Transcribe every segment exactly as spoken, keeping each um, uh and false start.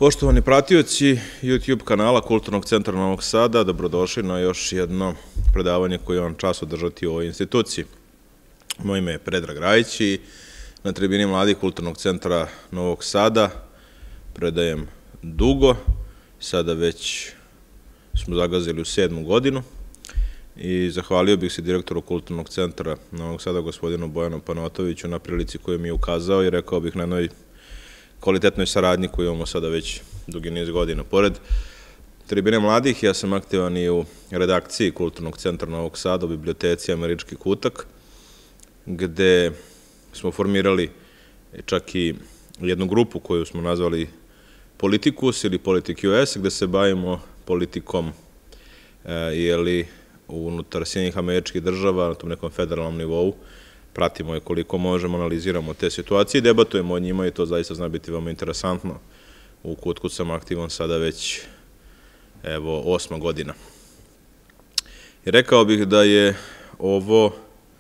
Poštovani pratioci YouTube kanala Kulturnog centra Novog Sada, dobrodošli na još jedno predavanje koje vam čas održati u ovoj instituciji. Moje ime je Predrag Rajić i na tribini mladih Kulturnog centra Novog Sada predajem dugo, sada već smo zagazili u sedmu godinu i zahvalio bih se direktoru Kulturnog centra Novog Sada, gospodinu Bojanu Panotoviću, na prilici koju mi je ukazao i rekao bih na jednoj kvalitetnoj saradnji koju imamo sada već dugi niz godina. Pored tribine mladih, ja sam aktivan i u redakciji Kulturnog centra Novog Sada u biblioteci Američki kutak, gde smo formirali čak i jednu grupu koju smo nazvali Politikus ili Politik U S, gde se bavimo politikom jeli unutar Sjedinjenih Američkih Država na tom nekom federalnom nivou. Pratimo je koliko možemo, analiziramo te situacije i debatujemo o njima i to zaista zna biti veoma interesantno. U Kutku sam aktivan sada već evo osma godina. I rekao bih da je ovo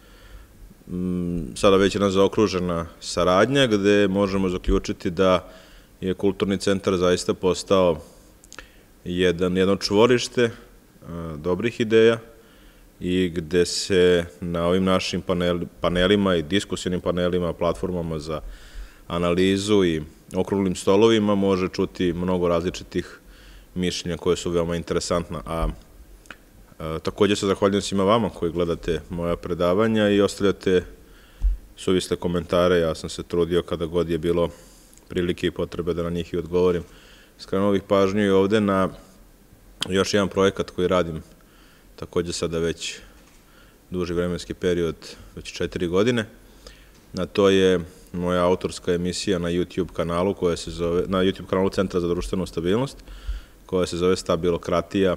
m, sada već jedna zaokružena saradnja gde možemo zaključiti da je Kulturni centar zaista postao jedan, jedno čvorište a, dobrih ideja i gde se na ovim našim panel, panelima i diskusijnim panelima, platformama za analizu i okruglim stolovima može čuti mnogo različitih mišljenja koje su veoma interesantna. A, a također se zahvaljujem svima vama koji gledate moja predavanja i ostavljate suvisle komentare. Ja sam se trudio kada god je bilo prilike i potrebe da na njih i odgovorim. Skrenuo bih pažnju i ovde na još jedan projekat koji radim također sada već duži vremenski period, već četiri godine. A to je moja autorska emisija na YouTube kanalu, koja se zove, na YouTube kanalu Centra za društvenu stabilnost, koja se zove Stabilokratija,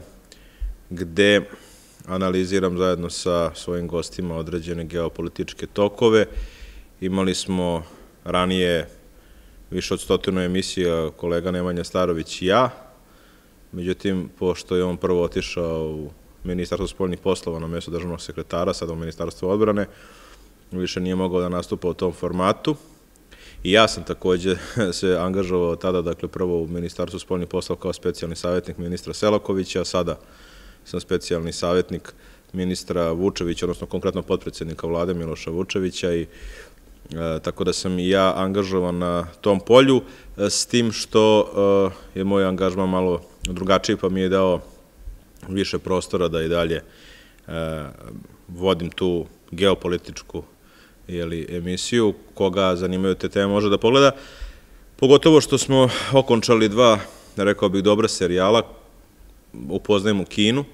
gde analiziram zajedno sa svojim gostima određene geopolitičke tokove. Imali smo ranije više od stotinu emisija kolega Nemanja Starović i ja, međutim, pošto je on prvo otišao u Ministarstvo spoljnih poslova na mjesto državnog sekretara, sada u Ministarstvo odbrane, više nije mogao da nastupa u tom formatu. I ja sam također se angažovao tada, dakle prvo u Ministarstvu spoljnih poslova kao specijalni savjetnik ministra Selakovića, a sada sam specijalni savjetnik ministra Vučevića, odnosno konkretno potpredsjednika vlade Miloša Vučevića, i e, tako da sam i ja angažovan na tom polju, e, s tim što e, je moj angažman malo drugačiji, pa mi je dao više prostora da i dalje e, vodim tu geopolitičku jeli, emisiju. Koga zanimaju te teme može da pogleda. Pogotovo što smo okončali dva, rekao bih, dobra serijala. Upoznajemo Kinu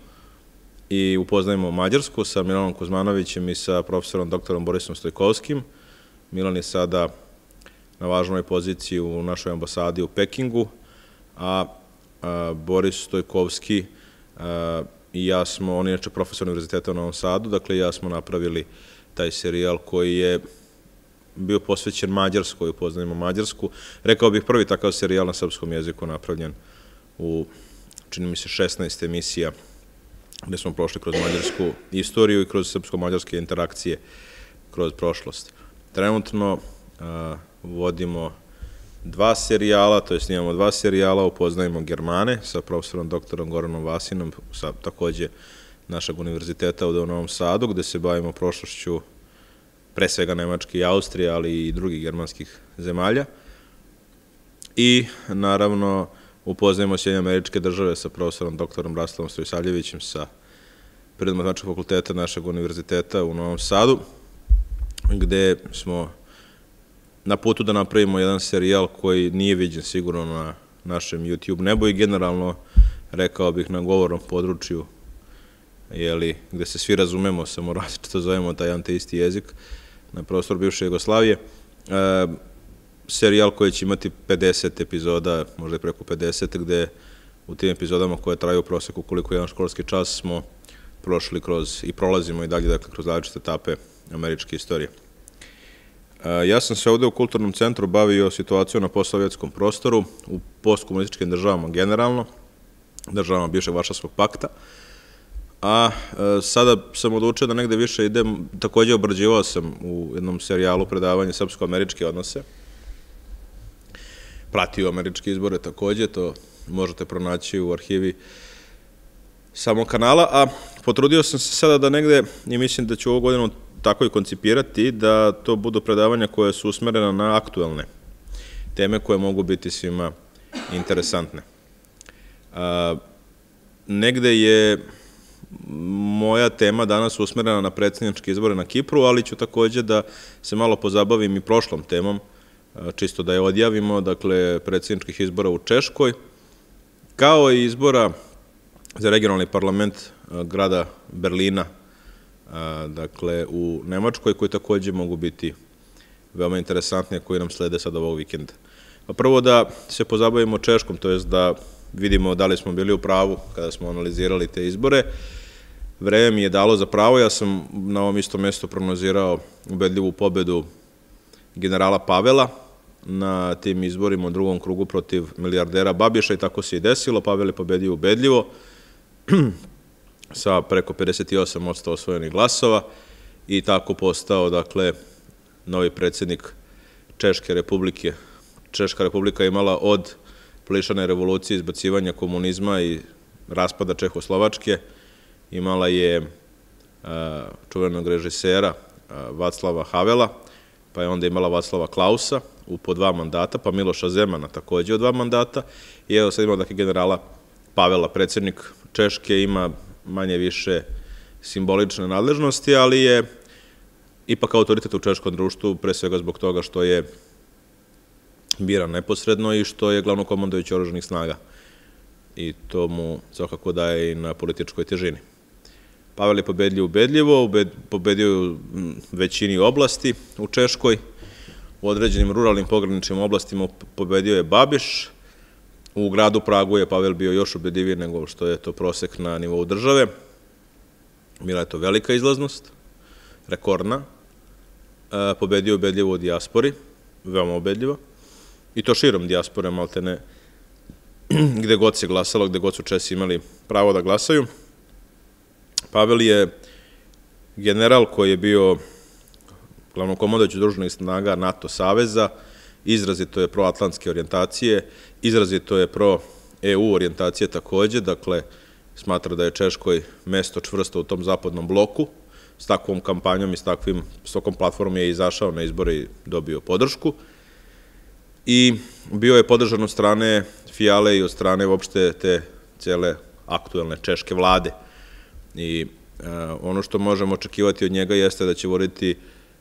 i upoznajemo Mađarsku sa Milanom Kuzmanovićem i sa profesorom doktorom Borisom Stojkovskim. Milan je sada na važnoj poziciji u našoj ambasadi u Pekingu, a, a Boris Stojkovski i ja smo, on je inače profesor univerziteta u Novom Sadu, dakle ja smo napravili taj serijal koji je bio posvećen Mađarskoj, upoznajemo Mađarsku. Rekao bih prvi takav serijal na srpskom jeziku napravljen u, čini mi se, šesnaest emisija, gde smo prošli kroz mađarsku istoriju i kroz srpsko-mađarske interakcije kroz prošlost. Trenutno a, vodimo dva serijala, to je snimamo dva serijala, upoznajemo Germane sa profesorom doktorom Goranom Vasinom, sa takođe našeg univerziteta ovde u Novom Sadu, gde se bavimo prošlošću pre svega Nemačke i Austrije, ali i drugih germanskih zemalja. I naravno upoznajemo Sjedinjene Američke Države sa profesorom doktorom Raslavom Stojsavljevićem sa Prirodno-matematičkog fakulteta našeg univerziteta u Novom Sadu, gde smo na putu da napravimo jedan serijal koji nije viđen sigurno na našem YouTube nebu i generalno, rekao bih, na govornom području, jeli, gde se svi razumemo, samo različito zovemo taj jedan te isti jezik, na prostoru bivše Jugoslavije. E, serijal koji će imati pedeset epizoda, možda i preko pedeset, gde u tim epizodama koje traju u proseku koliko jedan školski čas smo prošli kroz i prolazimo i dalje, dakle, kroz različite etape američke istorije. Ja sam se ovde u Kulturnom centru bavio situacijom na postsovjetskom prostoru, u postkomunističkim državama generalno, državama bivšeg Varšavskog pakta, a sada sam odlučio da negde više idem, takođe obrađivao sam u jednom serijalu predavanje srpsko-američke odnose, pratio američke izbore takođe, to možete pronaći u arhivi samog kanala, a potrudio sam se sada da negde, i mislim da ću ovu godinu tako i koncipirati, da to budu predavanja koje su usmerena na aktuelne teme koje mogu biti svima interesantne. A, negde je moja tema danas usmerena na predsjedničke izbore na Kipru, ali ću takođe da se malo pozabavim i prošlom temom, čisto da je odjavimo, dakle, predsjedničkih izbora u Češkoj, kao i izbora za regionalni parlament grada Berlina, dakle, u Nemačkoj, koji takođe mogu biti veoma interesantni, a koji nam slede sad ovog vikenda. Prvo da se pozabavimo Češkom, to jest da vidimo da li smo bili u pravu kada smo analizirali te izbore. Vreme mi je dalo za pravo, ja sam na ovom istom mestu prognozirao ubedljivu pobedu generala Pavela na tim izborima u drugom krugu protiv milijardera Babiša i tako se i desilo. Pavel je pobedio ubedljivo sa preko pedeset osam posto osvojenih glasova i tako postao, dakle, novi predsjednik Češke republike. Češka republika je imala od plišane revolucije, izbacivanja komunizma i raspada Čehoslovačke, imala je čuvenog režisera Vaclava Havela, pa je onda imala Vaclava Klausa u po dva mandata, pa Miloša Zemana takođe u dva mandata i evo sad imamo, dakle, generala Pavela, predsjednik Češke, ima manje više simbolične nadležnosti, ali je ipak autoritet u češkom društvu, pre svega zbog toga što je biran neposredno i što je glavnokomandujući oružanih snaga. I to mu svakako daje i na političkoj težini. Pavel je pobedio ubedljivo, pobedio u većini oblasti u Češkoj, u određenim ruralnim pograničnim oblastima pobedio je Babiš, u gradu Pragu je Pavel bio još ubedljiviji nego što je to prosek na nivou države. Bila je to velika izlaznost, rekordna, pobedio je ubedljivo u dijaspori, veoma ubedljivo, i to širom dijaspore, maltene, gde god se glasalo, gde god su Česi imali pravo da glasaju. Pavel je general koji je bio glavnokomandujući oružanih snaga NATO saveza, izrazito je proatlantske orijentacije, izrazito je pro-E U orijentacije takođe, dakle, smatra da je Češkoj mesto čvrsto u tom zapadnom bloku, s takvom kampanjom i s takvim, s takvom platformom je izašao na izbore i dobio podršku. I bio je podržan od strane Fijale i od strane uopšte te cele aktuelne češke vlade. I ono što možemo očekivati od njega jeste da će voditi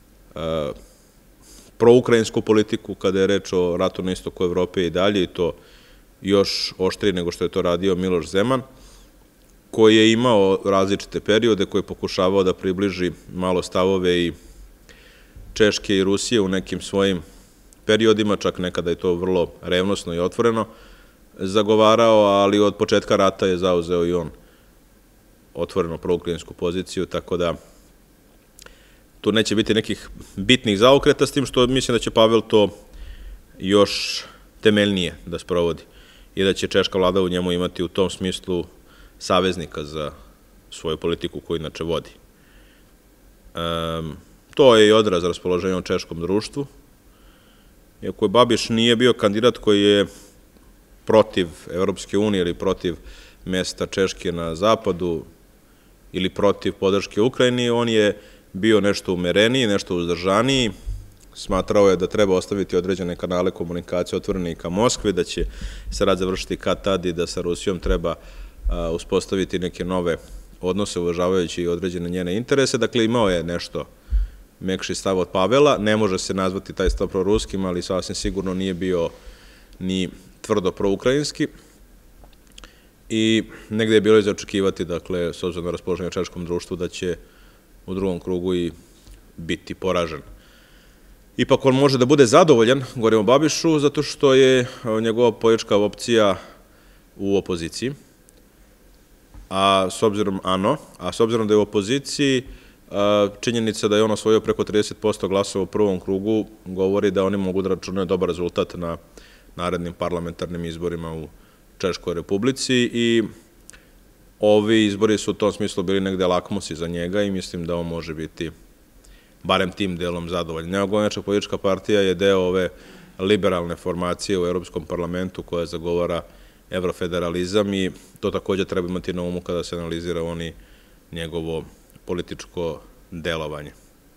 proukrajinsku politiku kada je reč o ratu na istoku Evrope i dalje, i to još oštrije nego što je to radio Miloš Zeman, koji je imao različite periode, koji je pokušavao da približi malo stavove i Češke i Rusije u nekim svojim periodima, čak nekada je to vrlo revnosno i otvoreno zagovarao, ali od početka rata je zauzeo i on otvoreno proukrajinsku poziciju, tako da tu neće biti nekih bitnih zaokreta, s tim što mislim da će Pavel to još temeljnije da sprovodi i da će češka vlada u njemu imati u tom smislu saveznika za svoju politiku koju inače vodi. To je i odraz raspoloženja u češkom društvu. Iako je Babiš nije bio kandidat koji je protiv Evropske unije ili protiv mesta Češke na zapadu ili protiv podrške Ukrajini, on je bio nešto umereniji, nešto uzdržaniji, smatrao je da treba ostaviti određene kanale komunikacije otvorene i ka Moskvi, da će se rad završiti kad tad i da sa Rusijom treba uspostaviti neke nove odnose uvažavajući određene njene interese. Dakle, imao je nešto mekši stav od Pavela, ne može se nazvati taj stav proruskim, ali sasvim sigurno nije bio ni tvrdo proukrajinski i negde je bilo i za očekivati, dakle, s obzirom na raspoloženje u češkom društvu, da će u drugom krugu i biti poražen. Ipak on može da bude zadovoljan, govorimo o Babišu, zato što je njegova politička opcija u opoziciji, a s obzirom, ano, a s obzirom da je u opoziciji, činjenica da je on osvojio preko trideset posto glasova u prvom krugu govori da oni mogu da računaju dobar rezultat na narednim parlamentarnim izborima u Češkoj republici i ovi izbori su u tom smislu bili negde lakmusi za njega i mislim da on može biti barem tim delom zadovoljan. Neogonjačka politička partija je deo ove liberalne formacije u Europskom parlamentu koja zagovara evrofederalizam i to također treba imati na umu kada se analizira oni njegovo političko delovanje.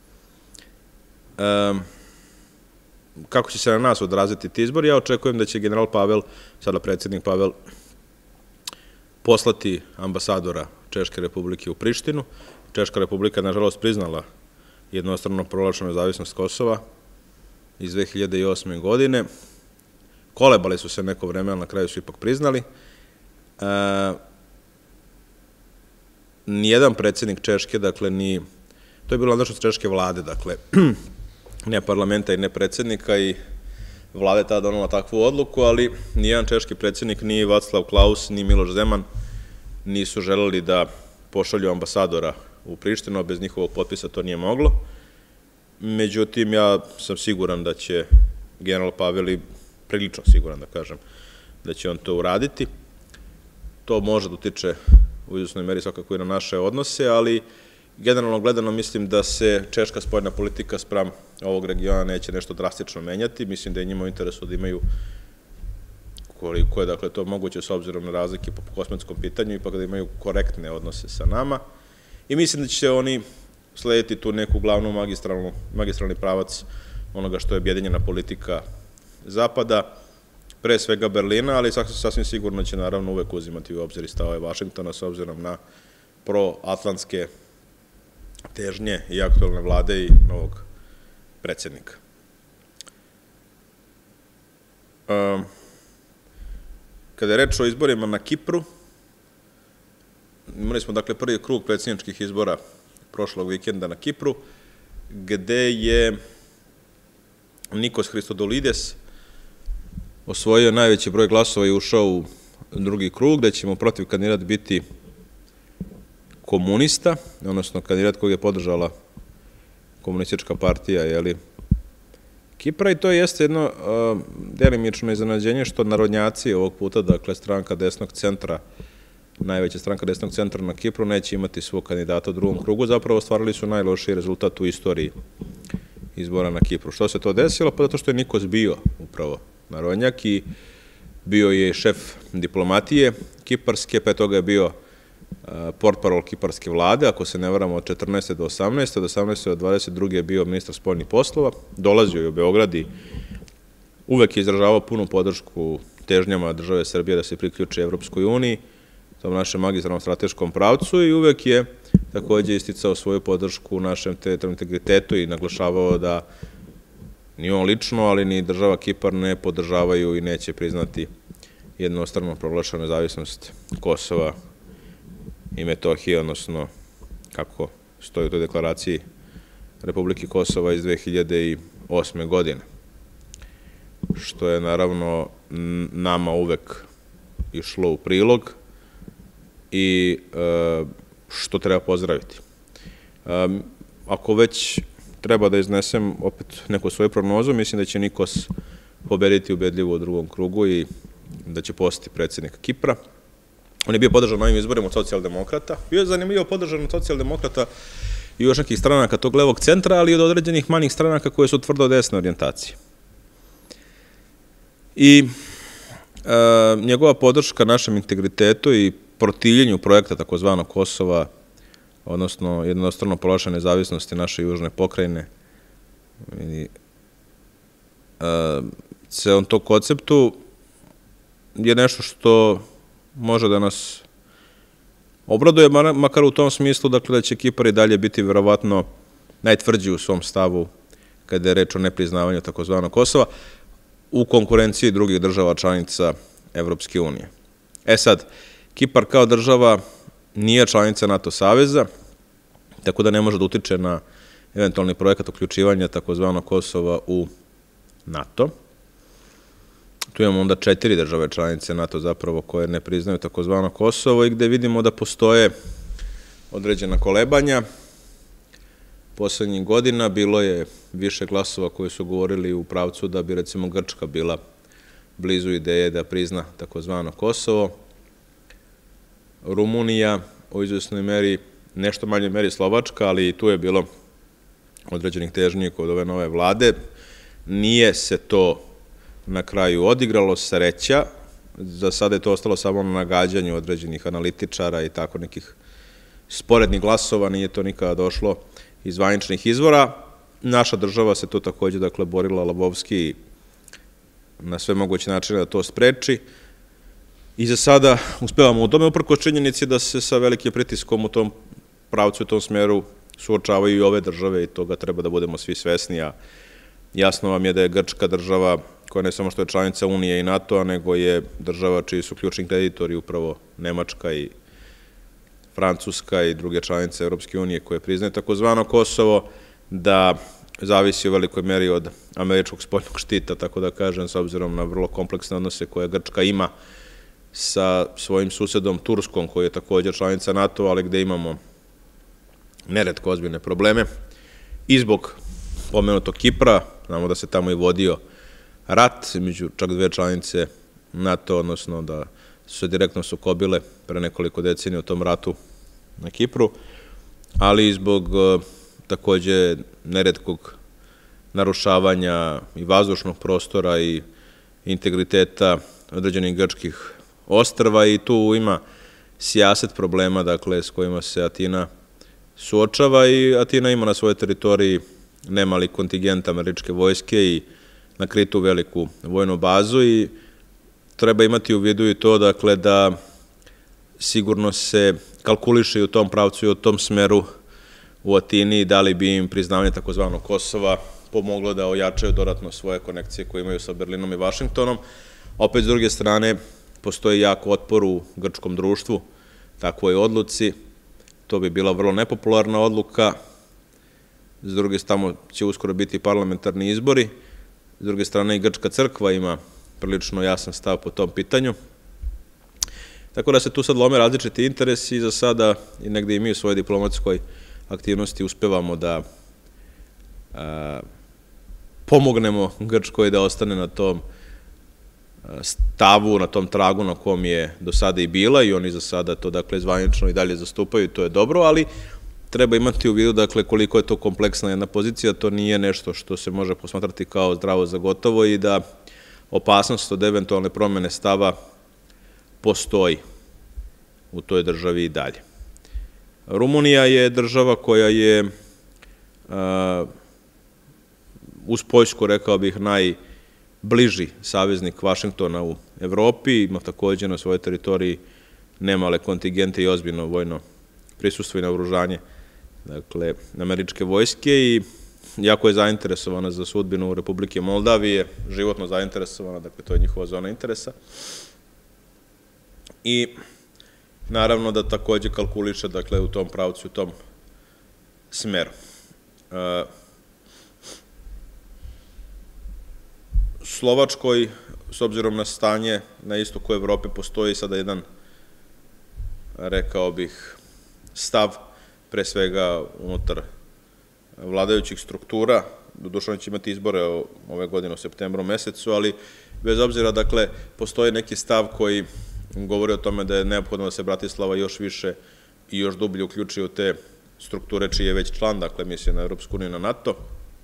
Kako će se na nas odraziti ti izbori? Ja očekujem da će general Pavel, sada predsjednik Pavel, poslati ambasadora Češke republike u Prištinu. Češka republika je, nažalost, priznala jednostrano proglašenu nezavisnost Kosova iz dve hiljade osme. godine. Kolebali su se neko vreme, ali na kraju su ipak priznali. Nijedan predsjednik Češke, dakle, ni... To je bilo nadležnost češke vlade, dakle, ne parlamenta i ne predsjednika i vlada je tada donela takvu odluku, ali nijedan češki predsjednik, ni Václav Klaus, ni Miloš Zeman nisu želeli da pošalju ambasadora u Prištinu, a bez njihovog potpisa to nije moglo. Međutim, ja sam siguran da će general Pavel, i prilično siguran da kažem, da će on to uraditi. To može da utiče u izvesnoj meri svakako i na naše odnose, ali generalno gledano mislim da se češka spoljna politika spram ovog regiona neće nešto drastično menjati. Mislim da je njima u interesu da imaju, koliko je dakle to moguće s obzirom na razlike po kosmetskom pitanju, ipak da imaju korektne odnose sa nama. I mislim da će oni slediti tu neku glavnu magistralni pravac onoga što je objedinjena politika Zapada, pre svega Berlina, ali sasvim sigurno će naravno uvek uzimati u obzir i stavove Vašingtona s obzirom na proatlantske težnje i aktualne vlade i novog predsjednika. Kada je reč o izborima na Kipru, imali smo dakle prvi krug predsjedničkih izbora prošlog vikenda na Kipru, gde je Nikos Christodoulides osvojio najveći broj glasova i ušao u drugi krug, gde će mu protiv kandidat biti komunista, odnosno kandidat kojeg je podržala komunistička partija, jeli, Kipra, i to jeste jedno delimično iznenađenje što narodnjaci ovog puta, dakle stranka desnog centra, najveća stranka desnog centra na Kipru, neće imati svog kandidata u drugom krugu, zapravo ostvarili su najlošiji rezultat u istoriji izbora na Kipru. Što se to desilo? Pa zato što je Nikos bio upravo narodnjak i bio je šef diplomatije kiparske, pa toga je bio portparol kiparske vlade, ako se ne varamo od četrnaeste do osamnaeste, od osamnaeste do dvadeset druge je bio ministar spoljnih poslova, dolazio je u Beograd i uvek je izražavao punu podršku težnjama države Srbije da se priključi Evropskoj uniji, tom našem magistralnom strateškom pravcu, i uvek je takođe isticao svoju podršku našem teritorijalnom integritetu i naglašavao da ni on lično, ali ni država Kipar ne podržavaju i neće priznati jednostrano proglašenu nezavisnost Kosova i Metohije, odnosno kako stoji u toj deklaraciji Republike Kosova iz dve hiljade osme. godine. Što je naravno nama uvek išlo u prilog i što treba pozdraviti. Ako već treba da iznesem opet neku svoju prognozu, mislim da će Nikos pobediti ubedljivo u drugom krugu i da će postati predsjednik Kipra. On je bio podržan na ovim izborima od socijaldemokrata. Bio je zanimljivo podržan od socijaldemokrata i još nekih stranaka tog levog centra, ali i od određenih manjih stranaka koje su tvrdo desne orijentacije. I njegova podrška našem integritetu i protivljenju projekta takozvanog Kosova, odnosno jednostrano proglašene nezavisnosti naše južne pokrajine, celom tog konceptu je nešto što može da nas obraduje, makar u tom smislu dakle, da će Kipar i dalje biti verovatno najtvrđi u svom stavu kada je reč o nepriznavanju takozvanog Kosova u konkurenciji drugih država članica Evropske unije. E sad, Kipar kao država nije članica NATO saveza, tako da ne može da utiče na eventualni projekat uključivanja takozvanog Kosova u NATO. Tu imamo onda četiri države članice NATO zapravo koje ne priznaju takozvano Kosovo i gde vidimo da postoje određena kolebanja. Poslednjih godina bilo je više glasova koji su govorili u pravcu da bi recimo Grčka bila blizu ideje da prizna takozvano Kosovo. Rumunija u izvesnoj meri, nešto manje meri Slovačka, ali i tu je bilo određenih težnji kod ove nove vlade. Nije se to na kraju odigralo, sreća. Za sada je to ostalo samo na nagađanju određenih analitičara i tako nekih sporednih glasova, nije to nikada došlo iz zvaničnih izvora. Naša država se to takođe, dakle, borila lavovski na sve moguće načine da to spreči. I za sada uspevamo u tome, uprkos činjenici da se sa velikim pritiskom u tom pravcu, u tom smeru suočavaju i ove države i toga treba da budemo svi svesni, a jasno vam je da je Grčka država koja ne samo što je članica Unije i NATO-a, nego je država čiji su ključni kreditori upravo Nemačka i Francuska i druge članice Evropske unije koje priznaju takozvano Kosovo, da zavisi u velikoj meri od američkog spoljnog štita, tako da kažem, s obzirom na vrlo kompleksne odnose koje Grčka ima sa svojim susedom Turskom, koji je također članica NATO, ali gde imamo neretko ozbiljne probleme. I zbog pomenutog Kipra, znamo da se tamo i vodio rat među čak dve članice NATO, odnosno da su se direktno sukobile pre nekoliko decenija u tom ratu na Kipru, ali i zbog takođe neretkog narušavanja i vazdušnog prostora i integriteta određenih grčkih ostrva i tu ima sijaset problema, dakle, s kojima se Atina suočava i Atina ima na svojoj teritoriji nemali kontingent američke vojske i na Kritu veliku vojnu bazu i treba imati u vidu i to, dakle, da sigurno se kalkuliše i u tom pravcu i u tom smeru u Atini, da li bi im priznavanje takozvanog Kosova pomoglo da ojačaju dodatno svoje konekcije koje imaju sa Berlinom i Vašingtonom. Opet, s druge strane, postoji jak otpor u grčkom društvu takvoj odluci. To bi bila vrlo nepopularna odluka. S druge strane, će uskoro biti parlamentarni izbori. S druge strane, i grčka crkva ima prilično jasan stav po tom pitanju. Tako da se tu sad lome različiti interesi i za sada i negde i mi u svojoj diplomatskoj aktivnosti uspevamo da pomognemo Grčkoj da ostane na tom stavu, na tom tragu na kom je do sada i bila i oni za sada to, dakle, zvanično i dalje zastupaju, to je dobro, ali treba imati u vidu, dakle, koliko je to kompleksna jedna pozicija, to nije nešto što se može posmatrati kao zdravo za gotovo i da opasnost od eventualne promene stava postoji u toj državi i dalje. Rumunija je država koja je uz Poljsku, rekao bih, najbliži saveznik Vašingtona u Evropi, ima takođe na svojoj teritoriji nemale kontingente i ozbiljno vojno prisustvo i naoružanje, dakle, američke vojske i jako je zainteresovana za sudbinu Republike Moldavije, životno zainteresovana, dakle, to je njihova zona interesa. I naravno da takođe kalkuliše, dakle, u tom pravcu, u tom smeru. Slovačkoj, s obzirom na stanje na istoku Evrope, postoji sada jedan, rekao bih, stav, pre svega unutar vladajućih struktura. Doduše, oni će imati izbore ove godine u septembru mesecu, ali bez obzira, dakle, postoji neki stav koji govori o tome da je neophodno da se Bratislava još više i još dublje uključi u te strukture čiji je već član, dakle, misije na Evropsku uniju i na NATO.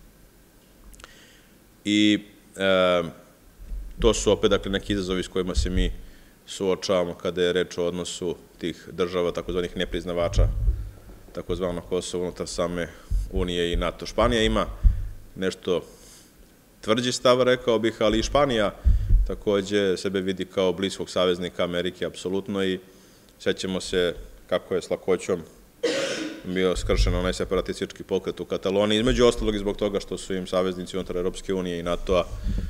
I to su opet, dakle, neki izazovi s kojima se mi suočavamo kada je reč o odnosu tih država, takozvanih nepriznavača, takozvano Kosovo unutar same Unije i NATO. Španija ima nešto tvrđi stav, rekao bih, ali i Španija takođe sebe vidi kao bliskog saveznika Amerike, apsolutno, i sećamo se kako je s lakoćom bio skršen onaj separatistički pokret u Kataloniji, između ostalog i zbog toga što su im saveznici unutar Evropske unije i NATO-a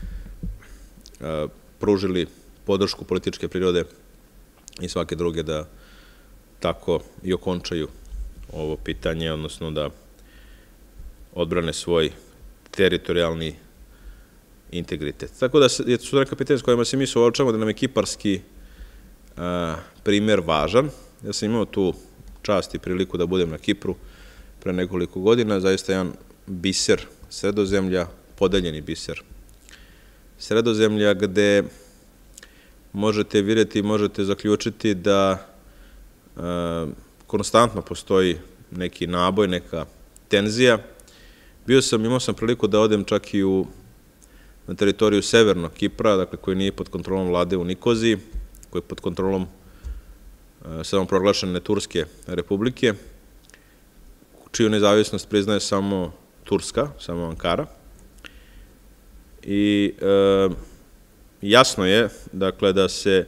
pružili podršku političke prirode i svake druge da tako i okončaju ovo pitanje, odnosno da odbrane svoj teritorijalni integritet. Tako da su neka pitanja s kojima se mi suočavamo, da nam je kiparski primer važan. Ja sam imao tu čast i priliku da budem na Kipru pre nekoliko godina, zaista jedan biser Sredozemlja, podeljeni biser Sredozemlja, gde možete vidjeti i možete zaključiti da konstantno postoji neki naboj, neka tenzija. Bio sam, imao sam priliku da odem čak i u na teritoriju severnog Kipra, dakle koji nije pod kontrolom vlade u Nikoziji, koji je pod kontrolom samoproglašene Turske republike, čiju nezavisnost priznaje samo Turska, samo Ankara. I jasno je, dakle, da se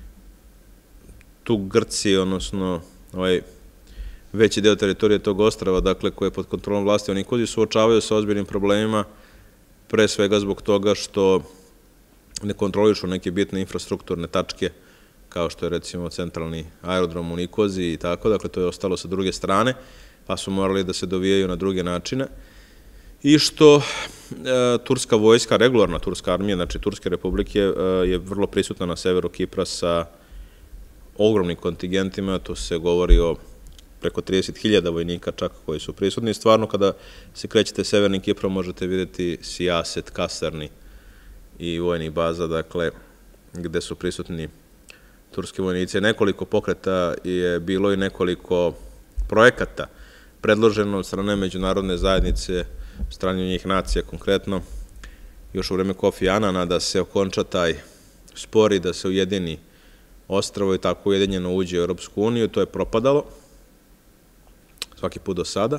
tu Grci, odnosno ovaj veći deo teritorije tog ostrava, dakle, koje je pod kontrolom vlasti u Nikoziji, suočavaju sa ozbiljnim problemima, pre svega zbog toga što ne kontrolišu neke bitne infrastrukturne tačke, kao što je recimo centralni aerodrom u Nikoziji i tako, dakle, to je ostalo sa druge strane, pa su morali da se dovijaju na druge načine. I što turska vojska, regularna turska armija, znači Turske republike, je vrlo prisutna na severu Kipra sa ogromnim kontingentima, to se govori o preko trideset hiljada vojnika čak koji su prisutni. Stvarno, kada se krećete severnim Kiprom, možete vidjeti sijaset, kasarni i vojnih baza, dakle, gde su prisutni turski vojnici. Nekoliko pokreta je bilo i nekoliko projekata predloženo od strane međunarodne zajednice, od strane njih nacija konkretno, još u vreme Kofi Anana, da se okonča taj spor i da se ujedini ostrvo i tako ujedinjeno uđe u Europsku uniju. To je propadalo svaki put do sada.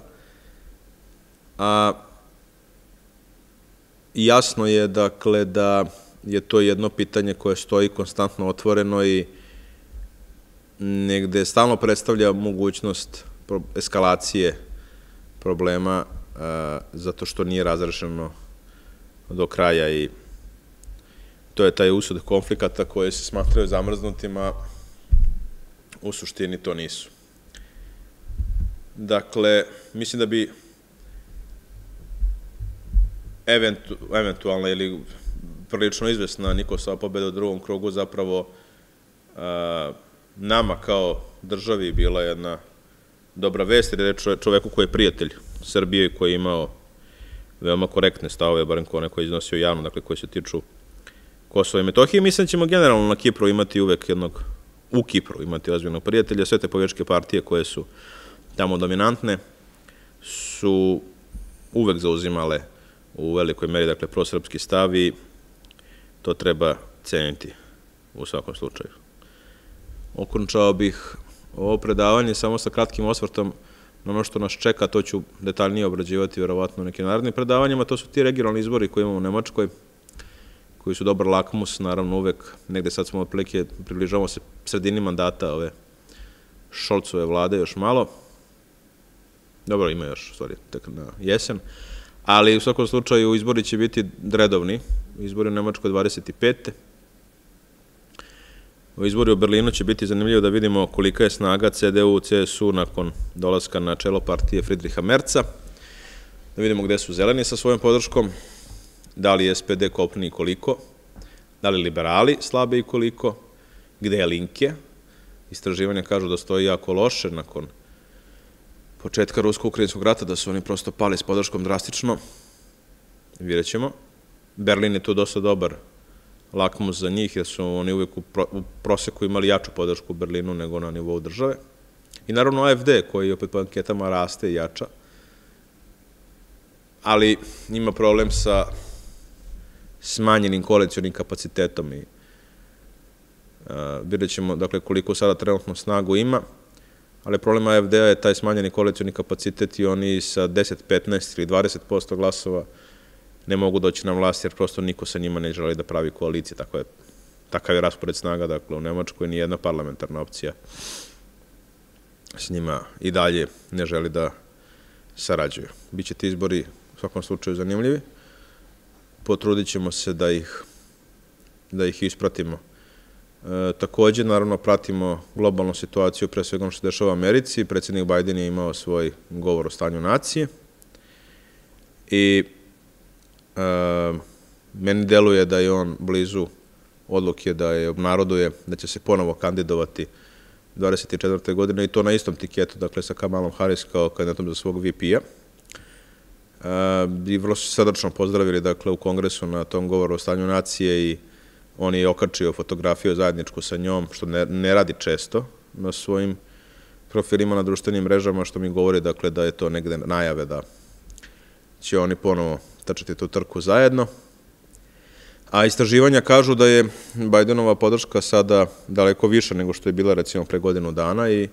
A jasno je, dakle, da je to jedno pitanje koje stoji konstantno otvoreno i negde stalno predstavlja mogućnost eskalacije problema zato što nije razrešeno do kraja i to je taj usud konflikata koje se smatraju zamrznutima, u suštini to nisu. Dakle, mislim da bi eventualna ili prilično izvesna Nikosova pobeda u drugom krugu zapravo nama kao državi bila jedna dobra vest, jer je čoveku koji je prijatelj Srbije i koji je imao veoma korektne stavove, barem ko neko je iznosio javno, dakle koji se tiču Kosova i Metohije. Mislim da ćemo generalno na Kipru imati uvek jednog, u Kipru imati ozbiljnog prijatelja. Sve te povječke partije koje su tamo dominantne su uvek zauzimale u velikoj meri, dakle, prosrpski stav i to treba ceniti u svakom slučaju. Okončao bih ovo predavanje samo sa kratkim osvrtom na ono što nas čeka, to ću detaljnije obrađivati verovatno u nekim narednim predavanjima, to su ti regionalni izbori koje imamo u Nemačkoj, koji su dobar lakmus, naravno uvek, negde sad smo otprilike, približavamo se sredini mandata ove Šolcove vlade još malo, dobro, ima još, stvari, tek na jesen, ali u svakom slučaju izbori će biti redovni, izbori u Nemačkoj dvadeset pete U izbori u Berlinu će biti zanimljivo da vidimo kolika je snaga C D U, C S U nakon dolaska na čelo partije Friedricha Merza, da vidimo gde su zeleni sa svojom podrškom, da li S P D kopni i koliko, da li liberali slabe i koliko, gde je Linke. Istraživanja kažu da stoji jako loše nakon početka rusko-ukrajinskog rata, da su oni prosto pali s podrškom drastično. Vidjet ćemo. Berlin je tu dosta dobar lakmus za njih, jer su oni uvijek u proseku imali jaču podršku u Berlinu nego na nivou države. I naravno A F D, koji opet po anketama raste i jača, ali ima problem sa smanjenim koalicionim kapacitetom i vidjet ćemo, dakle, koliko sada trenutno snagu ima, ali problem A F D-a je taj smanjeni koalicioni kapacitet i oni sa deset, petnaest ili dvadeset posto glasova ne mogu doći na vlast, jer prosto niko sa njima ne želi da pravi koalicije. Takav je raspored snaga, dakle, u Nemačkoj nijedna parlamentarna opcija s njima i dalje ne želi da sarađuju. Biće ti izbori u svakom slučaju zanimljivi. Potrudit ćemo se da ih, da ih ispratimo. E, takođe, naravno, pratimo globalnu situaciju, pre svega ono što se dešava u Americi. Predsjednik Biden je imao svoj govor o stanju nacije i e, meni deluje da je on blizu odluke da je obnaroduje, da će se ponovo kandidovati dvadeset četvrte godine i to na istom tiketu, dakle sa Kamalom Harris kao kandidatom za svog V P-a. I vrlo su srdačno pozdravili, dakle, u kongresu na tom govoru o stanju nacije i on je okačio fotografiju zajedničku sa njom, što ne, ne radi često na svojim profilima na društvenim mrežama, što mi govori, dakle, da je to negde najave da će oni ponovo trčati tu trku zajedno. A istraživanja kažu da je Bajdenova podrška sada daleko više nego što je bila recimo pre godinu dana i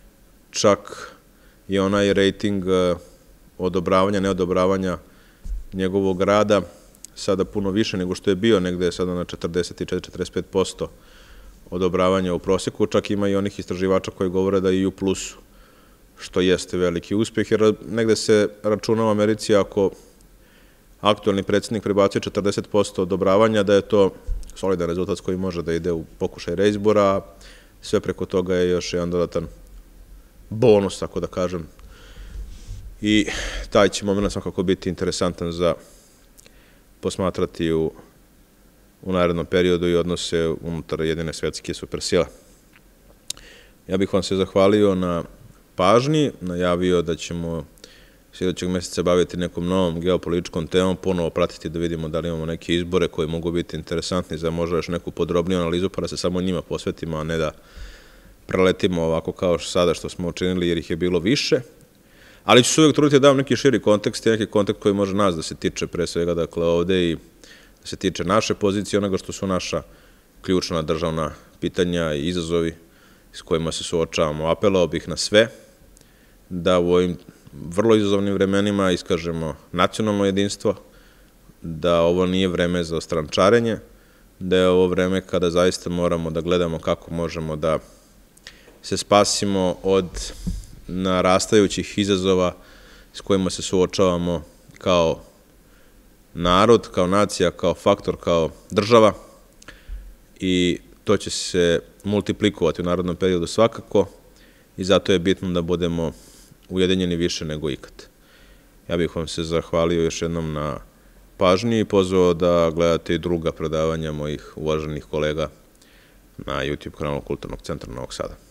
čak i onaj rejting odobravanja, neodobravanja njegovog rada sada puno više nego što je bio, negde je sada na četrdeset četiri do četrdeset pet posto odobravanja u proseku, čak ima i onih istraživača koji govore da je i u plusu, što jeste veliki uspjeh, jer negde se računa u Americi ako aktualni predsjednik prebacuje četrdeset posto odobravanja, da je to solidan rezultat s koji može da ide u pokušaj reizbora, a sve preko toga je još jedan dodatan bonus, tako da kažem. I taj će moment svakako biti interesantan za posmatrati u, u narednom periodu i odnose unutar jedine svetske supersile. Ja bih vam se zahvalio na pažnji, najavio da ćemo sljedećeg meseca baviti nekom novom geopolitičkom temom, ponovo pratiti da vidimo da li imamo neke izbore koji mogu biti interesantni za možda još neku podrobniju analizu, pa da se samo njima posvetimo, a ne da preletimo ovako kao sada što smo učinili, jer ih je bilo više. Ali ću se uvijek truditi da dam neki širi kontekst i neki kontekst koji može nas da se tiče pre svega dakle ovde i da se tiče naše pozicije, onoga što su naša ključna državna pitanja i izazovi s kojima se suočavamo. Apelao bih na sve da u ovim vrlo izazovnim vremenima iskažemo nacionalno jedinstvo, da ovo nije vreme za ostrančarenje, da je ovo vreme kada zaista moramo da gledamo kako možemo da se spasimo od narastajućih izazova s kojima se suočavamo kao narod, kao nacija, kao faktor, kao država i to će se multiplikovati u narodnom periodu svakako i zato je bitno da budemo ujedinjeni više nego ikad. Ja bih vam se zahvalio još jednom na pažnji i pozvao da gledate i druga predavanja mojih uvaženih kolega na YouTube kanalu Kulturnog centra Novog Sada.